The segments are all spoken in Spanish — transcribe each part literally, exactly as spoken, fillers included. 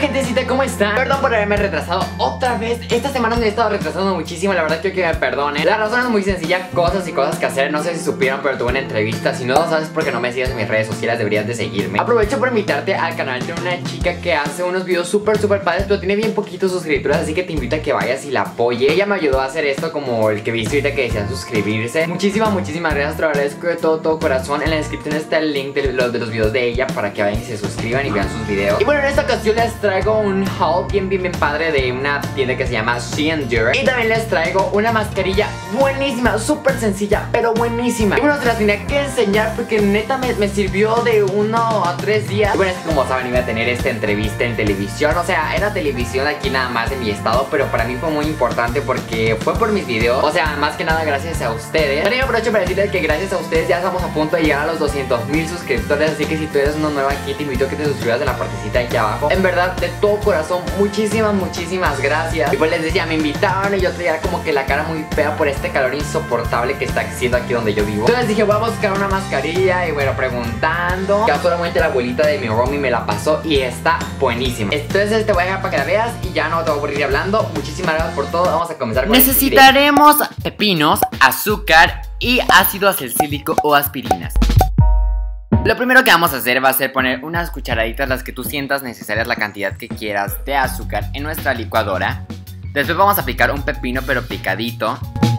gentecita, ¿cómo están? Perdón por haberme retrasado otra vez. Esta semana me he estado retrasando muchísimo. La verdad quiero que me perdonen. La razón es muy sencilla, cosas y cosas que hacer. No sé si supieron, pero tuve una entrevista. Si no lo sabes porque no me sigues en mis redes sociales, deberías de seguirme. Aprovecho para invitarte al canal de una chica que hace unos videos súper súper padres, pero tiene bien poquitos suscriptores, así que te invito a que vayas y la apoye. Ella me ayudó a hacer esto, como el que viste ahorita que decían suscribirse. Muchísimas, muchísimas gracias. Te lo agradezco de todo, todo corazón. En la descripción está el link de los, de los videos de ella para que vayan y se suscriban y vean sus videos. Y bueno, en esta ocasión les traigo un haul bien, bien, bien padre de una tienda que se llama Shein. Y también les traigo una mascarilla buenísima, súper sencilla, pero buenísima. Y bueno, se las tenía que enseñar porque neta me, me sirvió de uno a tres días. Y bueno, es que como saben, iba a tener esta entrevista en televisión. O sea, era televisión aquí nada más en mi estado, pero para mí fue muy importante porque fue por mis videos. O sea, más que nada gracias a ustedes. También aprovecho para decirles que gracias a ustedes ya estamos a punto de llegar a los doscientos mil suscriptores. Así que si tú eres una nueva aquí, te invito a que te suscribas en la partecita aquí abajo. En verdad, de todo corazón, muchísimas, muchísimas gracias. Y pues les decía, me invitaron y yo traía como que la cara muy fea por este calor insoportable que está haciendo aquí donde yo vivo. Entonces dije, voy a buscar una mascarilla. Y bueno, preguntando, casualmente la abuelita de mi roomie me la pasó y está buenísima. Entonces te voy a dejar para que la veas y ya no te voy a aburrir hablando. Muchísimas gracias por todo. Vamos a comenzar con necesitaremos pepinos, azúcar y ácido acilcílico o aspirinas. Lo primero que vamos a hacer va a ser poner unas cucharaditas, las que tú sientas necesarias, la cantidad que quieras de azúcar en nuestra licuadora. Después vamos a aplicar un pepino pero picadito.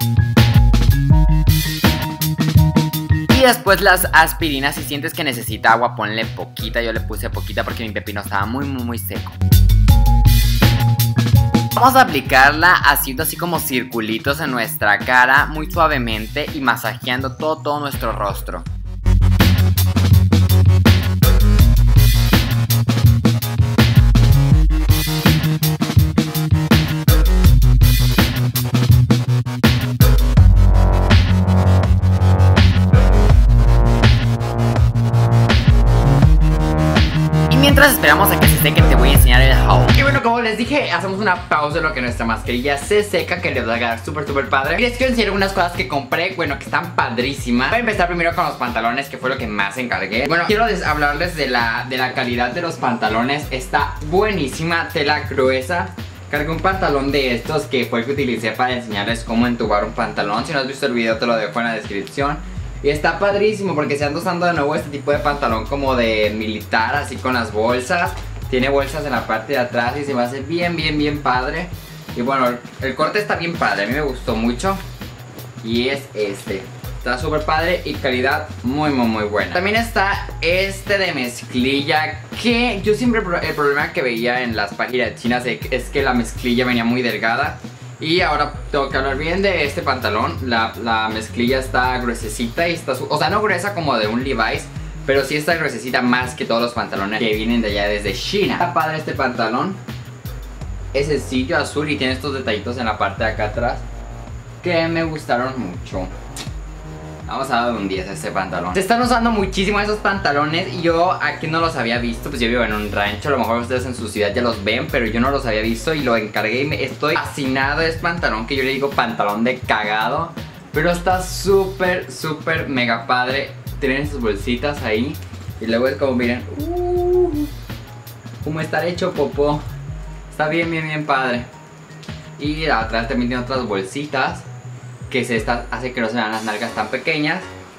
Y después las aspirinas, si sientes que necesita agua, ponle poquita. Yo le puse poquita porque mi pepino estaba muy muy muy seco. Vamos a aplicarla haciendo así como circulitos en nuestra cara muy suavemente y masajeando todo, todo nuestro rostro. Mientras esperamos a que se seque, te voy a enseñar el haul. Y bueno, como les dije, hacemos una pausa en lo que nuestra mascarilla se seca, que les va a quedar súper súper padre. Y les quiero enseñar unas cosas que compré, bueno, que están padrísimas. Voy a empezar primero con los pantalones, que fue lo que más encargué. Bueno, quiero hablarles de la, de la calidad de los pantalones. Está buenísima, tela gruesa. Cargué un pantalón de estos que fue el que utilicé para enseñarles cómo entubar un pantalón. Si no has visto el video, te lo dejo en la descripción. Y está padrísimo porque se anda usando de nuevo este tipo de pantalón como de militar, así con las bolsas. Tiene bolsas en la parte de atrás y se me hace bien, bien, bien padre. Y bueno, el, el corte está bien padre, a mí me gustó mucho. Y es este. Está súper padre y calidad muy, muy, muy buena. También está este de mezclilla, que yo siempre el problema que veía en las páginas chinas es que la mezclilla venía muy delgada. Y ahora tengo que hablar bien de este pantalón. La, la mezclilla está gruesecita y está, o sea, no gruesa como de un Levi's, pero sí está gruesecita más que todos los pantalones que vienen de allá desde China. Está padre este pantalón. Es sencillo, azul y tiene estos detallitos en la parte de acá atrás que me gustaron mucho. Vamos a dar un diez a este pantalón. Se están usando muchísimo esos pantalones y yo aquí no los había visto. Pues yo vivo en un rancho, a lo mejor ustedes en su ciudad ya los ven, pero yo no los había visto y lo encargué y me estoy fascinado de este pantalón, que yo le digo pantalón de cagado. Pero está súper, súper mega padre. Tienen sus bolsitas ahí y luego es como miren, uh, como estar hecho popó. Está bien, bien, bien padre. Y atrás también tiene otras bolsitas que se está, hace que no se vean las nalgas tan pequeñas.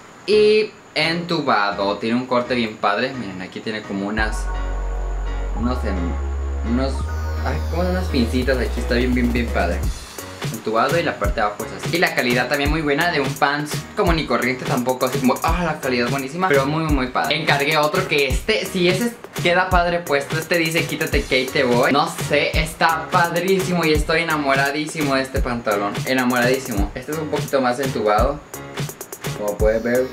Y entubado, tiene un corte bien padre. Miren, aquí tiene como unas Unos Unos ay, como unas pincitas. Aquí está bien, bien, bien padre. Entubado y la parte de abajo es así. Y la calidad también muy buena, de un pants común y corriente. Tampoco así como, ah, la calidad buenísima, pero muy, muy padre. Encargué otro que este, si ese queda padre puesto, este dice quítate que ahí te voy. No sé, está padrísimo y estoy enamoradísimo de este pantalón. Enamoradísimo. Este es un poquito más entubado, como puedes ver.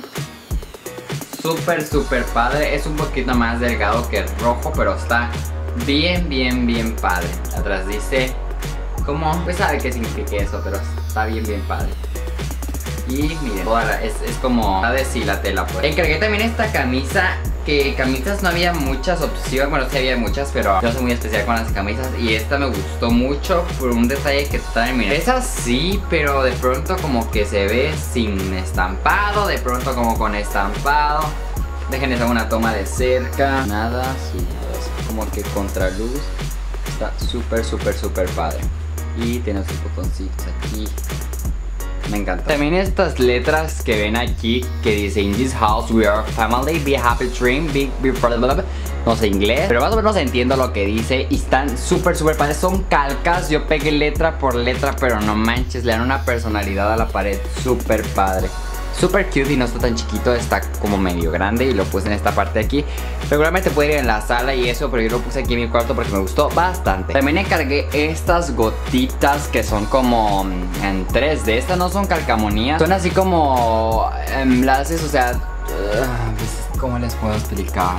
Súper, súper padre. Es un poquito más delgado que el rojo, pero está bien, bien, bien padre. Atrás dice, como, pues sabe qué significa eso, pero está bien, bien padre. Y miren, toda la, es, es como la de sí, la tela pues. Encargué también esta camisa, que camisas no había muchas opciones. Bueno, sí había muchas, pero yo soy muy especial con las camisas. Y esta me gustó mucho por un detalle que también, miren, es así, pero de pronto como que se ve sin estampado, de pronto como con estampado. Déjenles hacer una toma de cerca. Nada, sí, nada así. como que contraluz. Está súper, súper, súper padre. Y tiene sus botoncitos aquí. Me encanta. También estas letras que ven aquí que dice In this house we are family, be happy, dream, be, be no sé inglés, pero más o menos entiendo lo que dice. Y están súper súper padres. Son calcas, yo pegué letra por letra, pero no manches, le dan una personalidad a la pared súper padre. Súper cute y no está tan chiquito, está como medio grande y lo puse en esta parte de aquí. Regularmente puede ir en la sala y eso, pero yo lo puse aquí en mi cuarto porque me gustó bastante. También encargué estas gotitas que son como en tres D. Estas no son calcamonías, son así como enlaces, o sea, uh, ¿cómo les puedo explicar?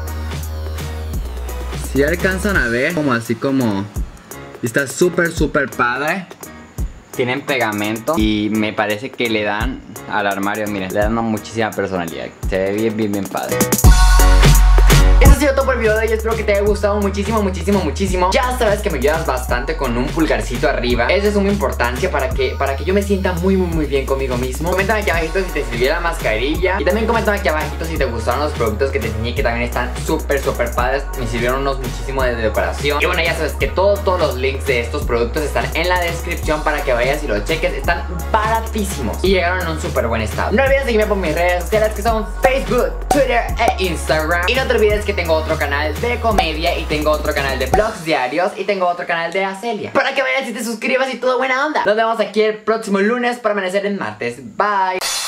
Si alcanzan a ver, como así como... Está súper súper padre. Tienen pegamento y me parece que le dan al armario, miren, le dan una muchísima personalidad. Se ve bien, bien, bien padre. Eso ha sido todo por el video de hoy, espero que te haya gustado muchísimo, muchísimo, muchísimo. Ya sabes que me ayudas bastante con un pulgarcito arriba. Eso es de suma importancia para que, para que yo me sienta muy, muy, muy bien conmigo mismo. Coméntame aquí abajito si te sirvió la mascarilla. Y también coméntame aquí abajito si te gustaron los productos que te enseñé, que también están súper, súper padres. Me sirvieron unos muchísimo de decoración. Y bueno, ya sabes que todos, todos los links de estos productos están en la descripción para que vayas y los cheques. Están baratísimos y llegaron en un súper buen estado. No olvides seguirme por mis redes sociales, que son Facebook, Twitter e Instagram. Y no te olvides que tengo otro canal de comedia y tengo otro canal de vlogs diarios y tengo otro canal de Acelia, para que vayas y te suscribas y todo buena onda. Nos vemos aquí el próximo lunes para amanecer en martes. Bye.